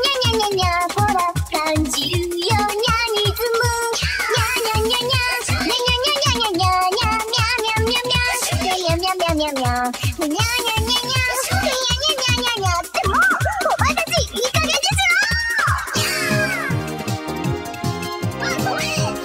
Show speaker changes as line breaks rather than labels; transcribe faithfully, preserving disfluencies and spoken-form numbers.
にゃにゃにゃにゃ、ほら感じるよ、ニャニズム。にゃにゃにゃにゃ、にゃにゃにゃにゃにゃにゃ、にゃみゃみゃみゃみゃ、にゃみゃみゃみゃみゃみゃ、にゃにゃにゃにゃ、にゃにゃにゃにゃにゃにゃにゃ。ってもう、お前たちいい加減にしろ。